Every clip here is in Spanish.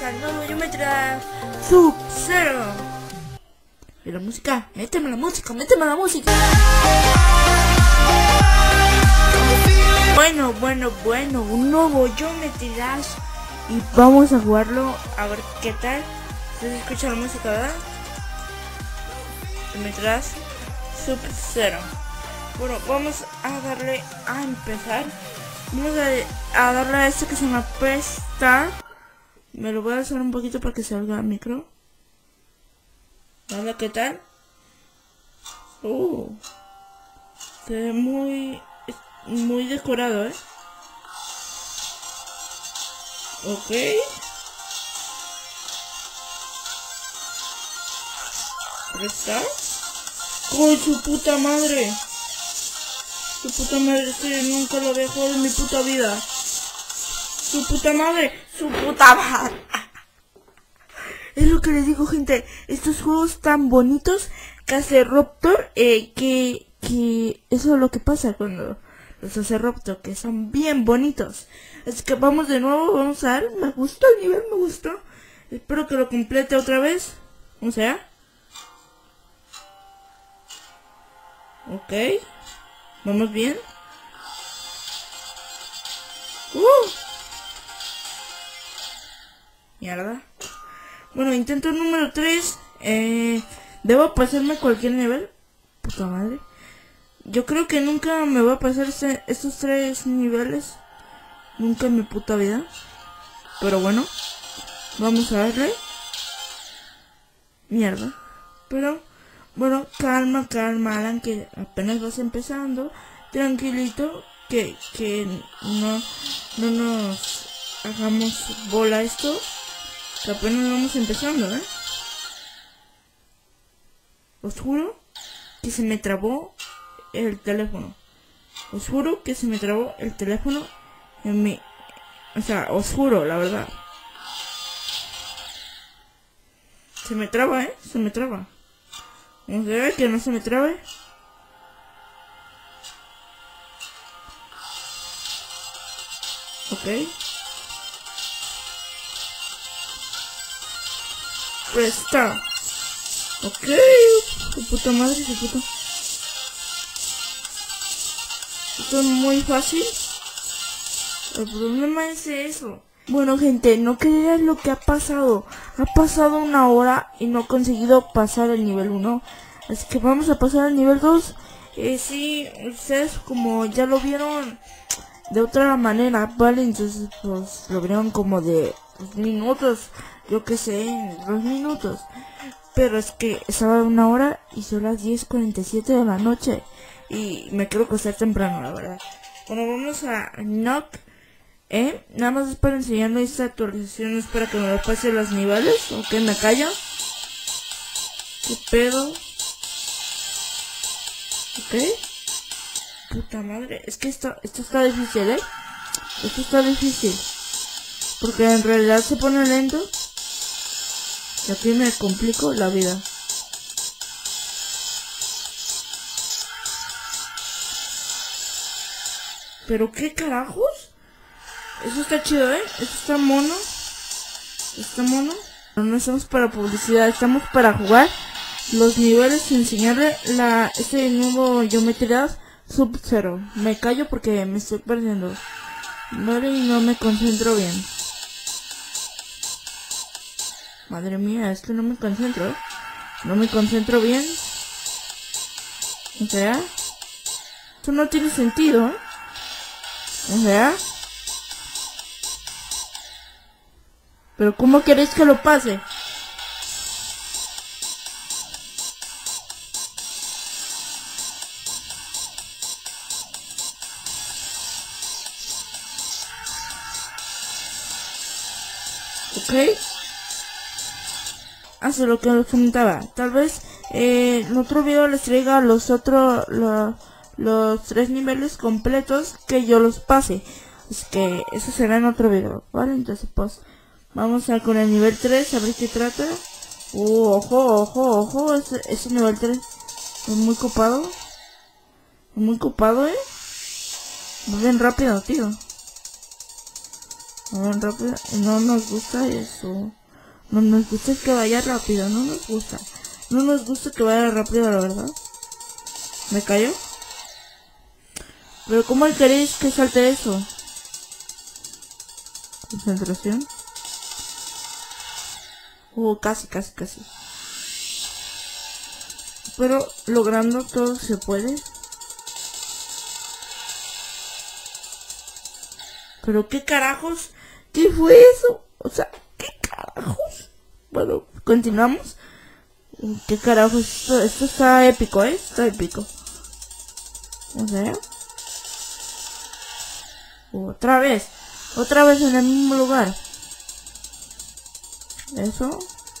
al nuevo Geometry Sub-Zero. Y la música, méteme la música, méteme la música. Bueno, un nuevo Geometry Dash. Y vamos a jugarlo, a ver qué tal. ¿Se escucha la música, verdad? Geometry Dash Sub-Zero. Bueno, vamos a darle a empezar. Vamos a darle a este que se llama Press Start. Me lo voy a hacer un poquito para que salga el micro. Hola, ¿qué tal? Se ve muy decorado, Ok. Press Start. ¡Con su puta madre! Su puta madre, este nunca lo había jugado en mi puta vida. Su puta madre. Es lo que les digo, gente. Estos juegos tan bonitos que hace Robtor, que eso es lo que pasa cuando los hace Robtor, que son bien bonitos. Así que vamos de nuevo, vamos a ver. Me gustó el nivel, me gustó. Espero que lo complete otra vez. Vamos allá. Ok. Vamos bien. Mierda. Bueno, intento número 3. Debo pasarme cualquier nivel. Puta madre. Yo creo que nunca me va a pasar estos 3 niveles. Nunca en mi puta vida. Pero bueno. Vamos a darle. Mierda. Pero bueno, calma, Alan, que apenas vas empezando. Tranquilito, que no nos hagamos bola esto, que apenas vamos empezando, Os juro que se me trabó el teléfono. Os juro que se me trabó el teléfono en mi... O sea, os juro, la verdad. Se me traba, Se me traba. Vamos a ver que no se me trabe. Ok. Press Start. Ok. Su puta madre, su puta. Esto es muy fácil. El problema es eso. Bueno, gente, no creas lo que ha pasado. Ha pasado 1 hora y no he conseguido pasar el nivel 1. Así que vamos a pasar al nivel 2. Sí, ustedes como ya lo vieron de otra manera, ¿vale? Entonces pues lo vieron como de 2 minutos. Yo que sé, 2 minutos. Pero es que estaba 1 hora y son las 10:47 de la noche. Y me quiero acostar temprano, la verdad. Bueno, vamos a Knock. Nada más es para enseñarle esta actualización, es para que me lo pase los niveles. Ok, me callo. ¿Qué pedo? Ok. Puta madre, es que esto está difícil, Esto está difícil. Porque en realidad se pone lento. Y aquí me complico la vida. ¿Pero qué carajos? Eso está chido, Eso está mono. Está mono. No estamos para publicidad, estamos para jugar los niveles y enseñarle este nuevo Geometry Dash Sub-Zero. Me callo porque me estoy perdiendo. Vale, y no me concentro bien. Madre mía, es que no me concentro, No me concentro bien. O sea, esto no tiene sentido, O sea, pero ¿cómo queréis que lo pase? Ok. Hace lo que les comentaba. Tal vez en otro video les traiga los 3 niveles completos que yo los pase. Así que eso será en otro video, ¿vale? Entonces pues vamos a con el nivel 3, a ver qué trata. Ojo, ese nivel 3 es muy copado. Muy copado, Va bien rápido, tío. Van rápido. Y no nos gusta eso. No nos gusta que vaya rápido. No nos gusta. No nos gusta que vaya rápido, la verdad. ¿Me cayó? Pero ¿cómo queréis que salte eso? Concentración. Casi. Pero logrando todo se puede. Pero ¿qué carajos? ¿Qué fue eso? O sea, ¿qué carajos? Bueno, continuamos. ¿Qué carajos? Esto está épico, ¿eh? Está épico. O sea. Otra vez en el mismo lugar. Eso.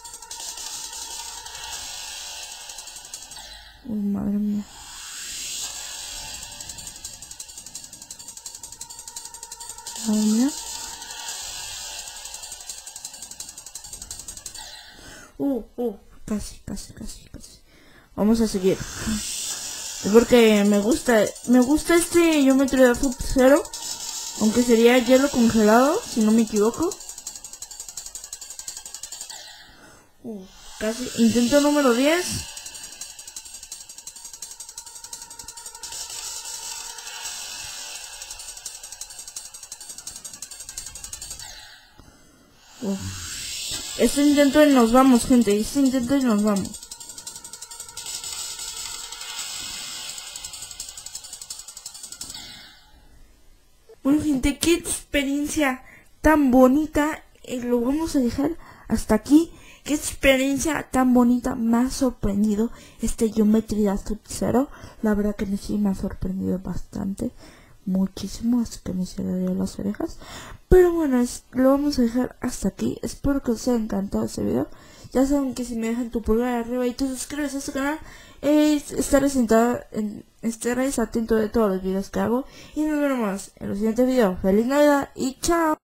Madre mía. Madre mía. Casi. Vamos a seguir. Es porque me gusta este Geometry Dash 0. Aunque sería hielo congelado, si no me equivoco. Casi. Intento número 10. Este intento y nos vamos, gente. Este intento y nos vamos. Bueno, gente, qué experiencia tan bonita. Lo vamos a dejar hasta aquí. Qué experiencia tan bonita. Me ha sorprendido este Geometry Dash 0. La verdad que sí me ha sorprendido bastante. Muchísimo, hasta que me cerraría las orejas. Pero bueno, lo vamos a dejar hasta aquí. Espero que os haya encantado este video. Ya saben que si me dejan tu pulgar arriba y te suscribes a este canal, estaréis atento de todos los videos que hago. Y nos vemos en el siguiente video. ¡Feliz Navidad! Y chao.